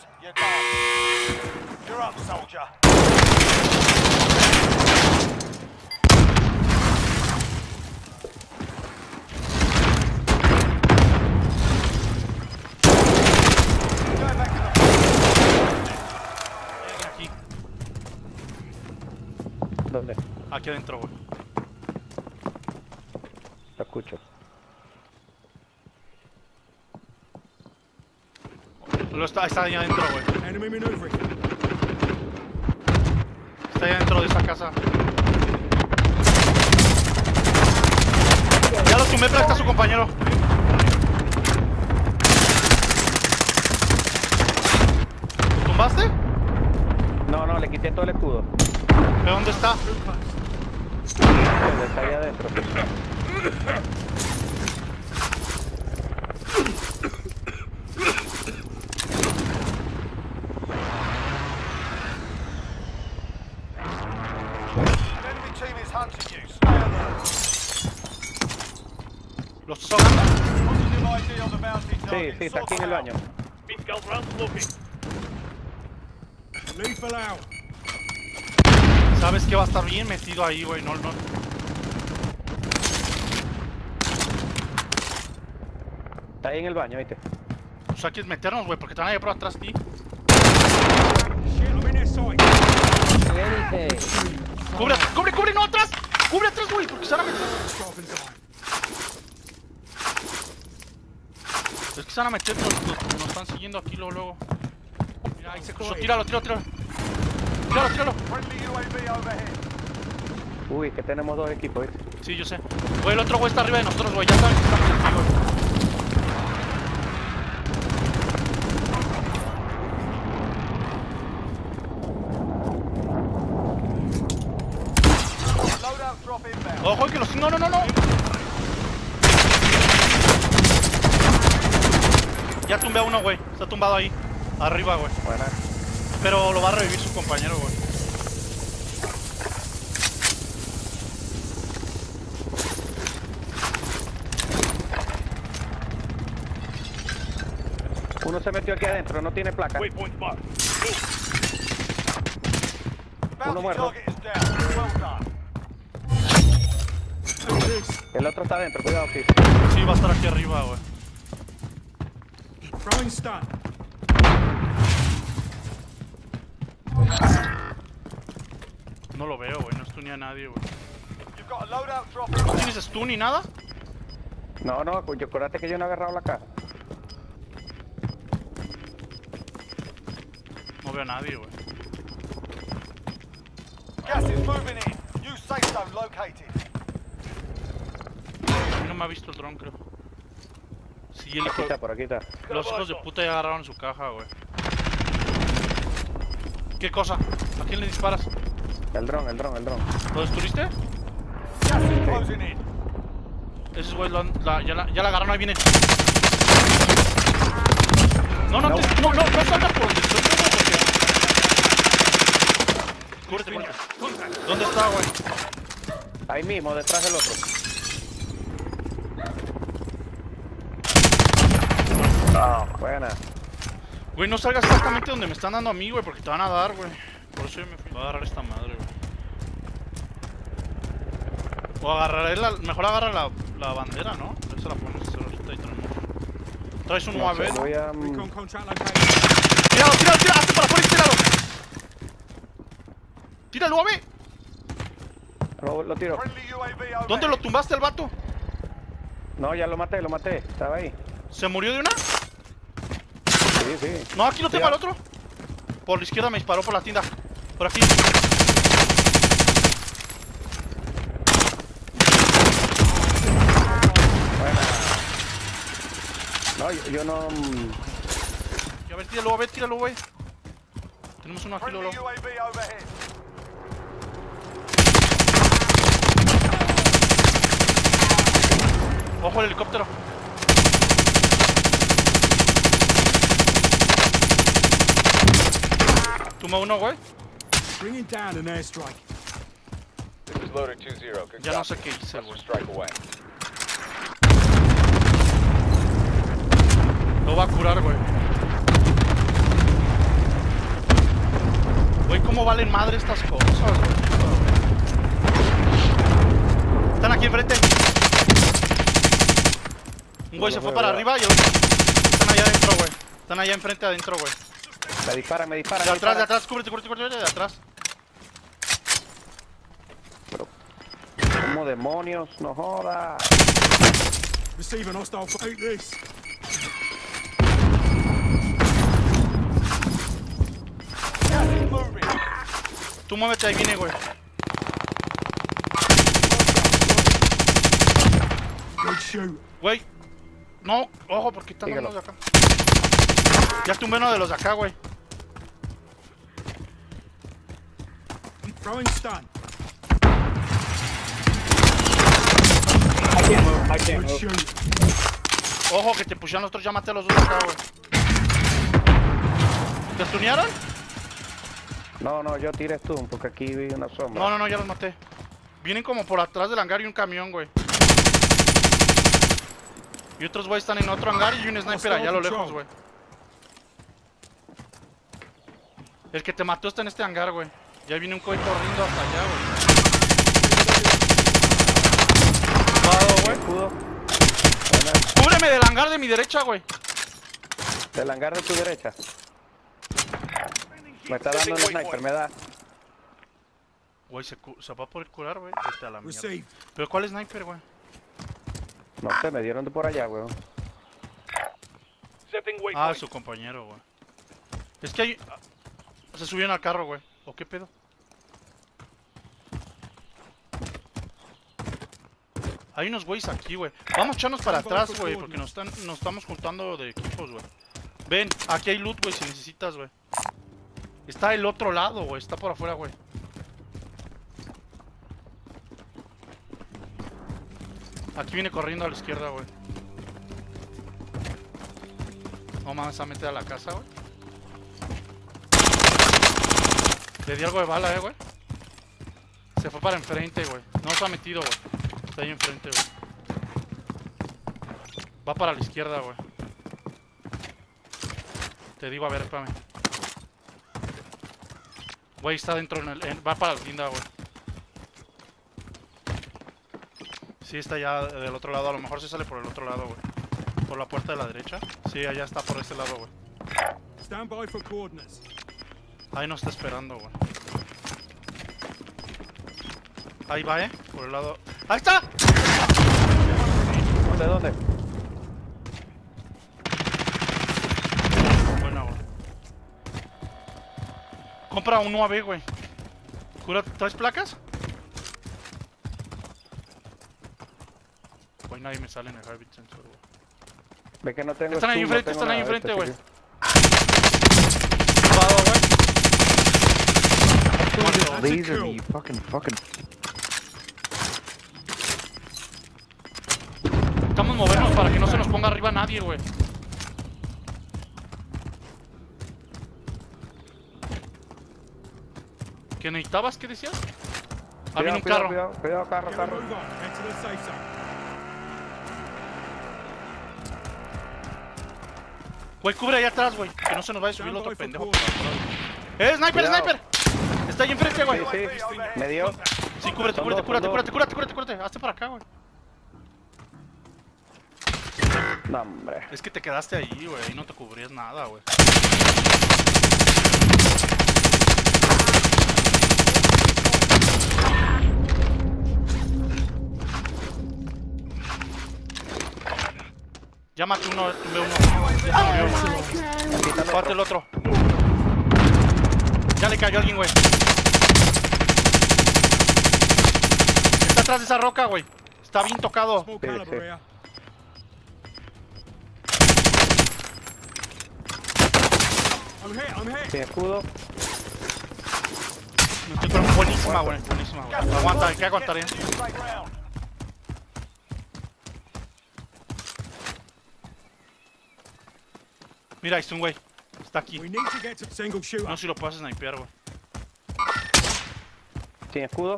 You're done. You're up, soldier. Go back to the Aquí, ¿Dónde? aquí adentro, güey. Te escucho. Está ahí adentro, güey. Enemy maneuvering. Está ahí adentro de esa casa. Ya lo tumbé, pero está su compañero. ¿Lo tumbaste? No, le quité todo el escudo. ¿De dónde está? Está ahí adentro. enemy team is hunting you. Stay alert. ¿Lo estás ahogando? Positive ID on the bounty Sí, target. está aquí en el baño. Lethal out. Sabes que va a estar bien metido ahí, güey. No. Está ahí en el baño, ¿viste? Pues hay que meternos, güey, porque te van a ir por atrás de ti. Shit, I'm in their sight. ¡Cubre! ¡No, atrás! ¡Cubre atrás, güey! Porque se van a meter. Sharpen time. Es que se van a meter, nos están siguiendo aquí luego. Mira, ahí se cruzó. Tíralo. Tíralo. Friendly UAV overhead. Uy, que tenemos dos equipos, ¿viste? Sí, yo sé. Güey, el otro güey está arriba de nosotros, güey. Ya saben que estamos aquí, güey. Loadout drop inbound. Ojo, que los... No. Ya tumbé a uno, güey. Está tumbado ahí. Arriba, güey. Buena. Pero lo va a revivir su compañero, güey. Uno se metió aquí adentro, no tiene placa. Bounty muerto. target is down. Well done. El otro está adentro, cuidado, Chris. Sí, va a estar aquí arriba, güey. Throwing stun. No lo veo, güey. No stunea a nadie, güey. You've got a loadout drop ¿No inbound. tienes stun ni nada? No, pues yo acuérdate que yo no he agarrado la caja. No veo a nadie, güey. Gas is moving in. New safe zone located. No me ha visto el dron, creo. Sí, el hijo... Aquí está, por aquí está. Los hijos de puta ya agarraron su caja, güey. ¿Qué cosa? ¿A quién le disparas? El dron. ¿Lo destruiste? Gas is closing in. Esos güeyes ya la agarraron, ahí viene. No salgas por donde estoy, porque... Cúbrete. ¿Dónde está, güey? Ahí mismo, detrás del otro. Buena. Güey, no salgas exactamente donde me están dando a mí, güey, porque te van a dar, güey. Por eso yo me fui. Voy a agarrar esta madre, güey. O agarraré mejor agarra la bandera, ¿no? Esa la podemos hacer ahorita y tenemos. Traes un UAV, ¿no? Voy a... Recon contract located. Tíralo, hazte para afuera y tíralo. Tira el UAV. Lo tiro. Friendly UAV overhead. ¿Dónde lo tumbaste el vato? No, ya lo maté. Estaba ahí. ¿Se murió de una? Sí. No, aquí lo tengo al otro. Por la izquierda me disparó por la tienda. Por aquí. Buena. No, yo no... A ver, tíralo, güey. Tenemos uno aquí, Friendly Lolo. UAV overhead. Ojo el helicóptero. Toma uno, güey. Bringing down an airstrike. This is Loader 2-0. Good Ya no copy. sé qué hice, Cluster güey. strike away. Lo va a curar, güey. cómo valen madre estas cosas, güey. Están aquí enfrente. Un güey se fue para arriba y el otro. Están allá adentro, güey. Están allá enfrente adentro, güey. Me dispara, me dispara. De me atrás, de dispara. atrás, cúbrete, de atrás. ¿Cómo demonios? No joda. Receiving hostile. Take this. Gas is moving. Tú muévete, ahí viene, güey. Good shoot. Güey. No, ojo, porque están Síguelo. unos de acá. Ya estuve uno de los de acá, güey. Throwing stun. Good shoot. Ojo, que te pusieron los otros, ya maté a los dos de acá, güey. ¿Te stunearon? No, no, yo tiré stun porque aquí vi una sombra. No, ya los maté. Vienen como por atrás del hangar y un camión, güey. Y otros güeyes están en otro hangar y un sniper allá a lo lejos, güey. El que te mató está en este hangar, güey. Ya viene un cohete corriendo hasta allá, güey. Vado, güey. Escudo. Buena. Cúbreme del hangar de mi derecha, güey. Del hangar de tu derecha. Me está dando un sniper, me da. Güey, se va a poder curar, güey. A la mierda. Received. ¿Pero cuál sniper, güey? No sé, me dieron de por allá, weón. Setting Ah, waypoint. su compañero, güey. Es que hay... Se subieron al carro, güey. ¿O qué pedo? Hay unos güeyes aquí, güey. Vamos a echarnos para atrás, güey. Porque nos estamos juntando de equipos, güey. Ven, aquí hay loot, güey, si necesitas, güey. Está el otro lado, güey. Está por afuera, güey. Aquí viene corriendo a la izquierda, güey. No mames, a meter a la casa, güey. Le di algo de bala, güey. Se fue para enfrente, güey. No se ha metido, güey. Está ahí enfrente, güey. Va para la izquierda, güey. Te digo, a ver, espérame. Güey, está dentro va para la tienda, güey. Sí, está ya del otro lado. A lo mejor se sale por el otro lado, güey. Por la puerta de la derecha. Sí, allá está por ese lado, güey. Stand by for coordinates. Ahí nos está esperando, güey. Ahí va, por el lado. ¡Ahí está! ¿Dónde, dónde? Buena, güey. Compra un UAV, güey. ¿Traes placas? Güey, nadie me sale en el Heartbeat Sensor, güey. Ve que no tengo Están ahí stun, no enfrente, tengo están ahí nada de enfrente, güey. este Vado, güey. That's a Laser kill. me, fucking. Estamos movernos para que no se nos ponga arriba nadie, güey. ¿Qué necesitabas? ¿Qué decías? Ah, viene un carro. Cuidado, carro, Get a carro. move on. Head to the safe zone. Güey, cubre ahí atrás, güey. Que no se nos vaya a subir el otro Stand by pendejo. for coordinates. ¡Sniper, Cuidado. sniper! Está ahí enfrente, güey. Sí, me dio. Sí, cúbrete, Son cúbrete, dos, cúrate, son cúrate, cúrate, cúrate, cúrate. Hazte para acá, güey. No, hombre. Es que te quedaste ahí, güey. Y no te cubrías nada, güey. Ya maté uno, tuve uno. Ya murió, güey. Aquí está el Pate otro. el otro. Ya le cayó a alguien, güey. Está atrás de esa roca, güey. Está bien tocado. Small Sí, caliber sí. here. I'm hit. Sin escudo. Me estoy curando. Buenísima, güey. Buenísima, güey. Aguanta, hay que aguantar, Get to the safe round. Mira, ahí está un güey. Está aquí. We need to get to single shooter. No sé si lo puedes snipear, güey. Sin escudo.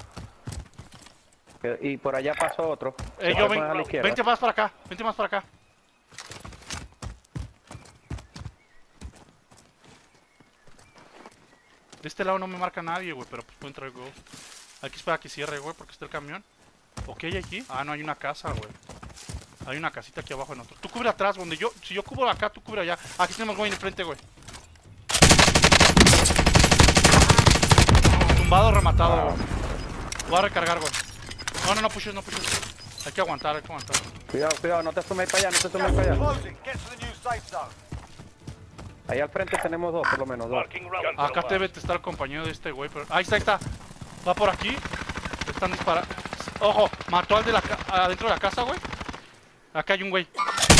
Y por allá pasó otro. Se Yo fue ven, a la izquierda. vente más para acá. Vente más para acá. De este lado no me marca nadie, güey, pero pues puedo entrar, güey. Hay que esperar a que cierre, güey, porque está el camión. Ok, aquí. Ah, no, hay una casa, güey. Hay una casita aquí abajo de nosotros. Tú cubre atrás, donde yo... Si yo cubro acá, tú cubre allá. Aquí tenemos güey enfrente, güey. Tumbado, rematado, güey. Voy a recargar, güey. No, pushes, no pushes. Hay que aguantar, hay que aguantar. Cuidado, cuidado, no te sumes para allá, no te sumes para allá. Closing. Get to the new safe zone. Ahí al frente tenemos dos, por lo menos dos. Marking relevant. Acá debe estar el compañero de este güey, pero... Ahí está. Va por aquí. Están disparando. Ojo, mató al de la adentro de la casa, güey. Acá hay un güey.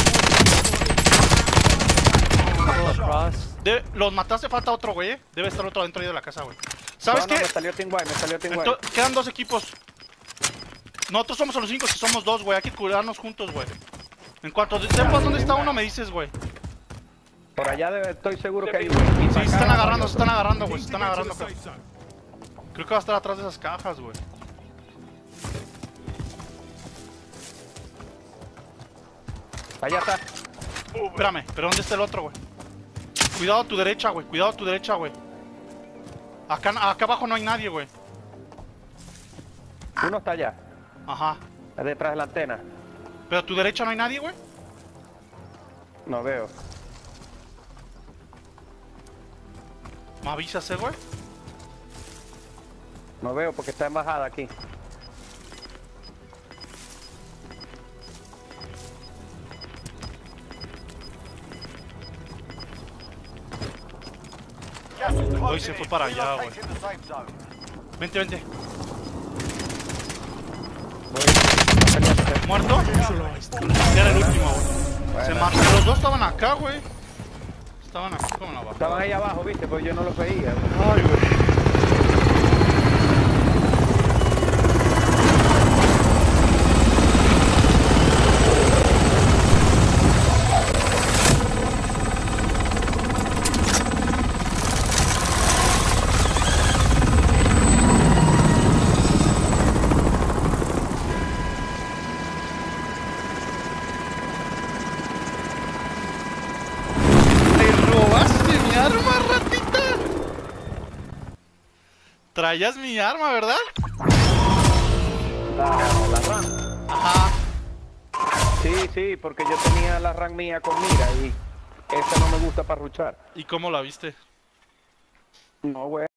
Los mataste, falta otro güey, Debe estar otro dentro de la casa, güey. ¿Sabes No, qué? me salió Team White, me salió Team White. Quedan dos equipos. Nosotros somos los 5, si somos dos, güey. Hay que curarnos juntos, güey. En cuanto sepas dónde está uno, me dices, güey. Por allá estoy seguro que hay un. Sí, se están agarrando, güey. Need Se to están get to agarrando. the safe zone. Creo que va a estar atrás de esas cajas, güey. Allá está. Espérame, pero ¿dónde está el otro, güey? Cuidado a tu derecha, güey. Cuidado a tu derecha, güey. Acá abajo no hay nadie, güey. Uno está allá, Ajá. detrás de la antena. Pero a tu derecha no hay nadie, güey. No veo. ¿Me avisas, güey? No veo porque está en bajada aquí. Gas is closing Hoy se fue in. para allá, güey. Relocating the safe zone. Vente. Voy. ¿Muerto? Era el último, güey. Se mató. Los dos estaban acá, güey. Estaban aquí como en la Estaban bajada. ahí abajo, viste, pues yo no los veía. Ay, güey. ¿Te robaste mi arma, ratita? Traías mi arma, ¿verdad? La RAM. Ajá. Sí, porque yo tenía la RAM mía con mira y esta no me gusta para ruchar. ¿Y cómo la viste? No, güey.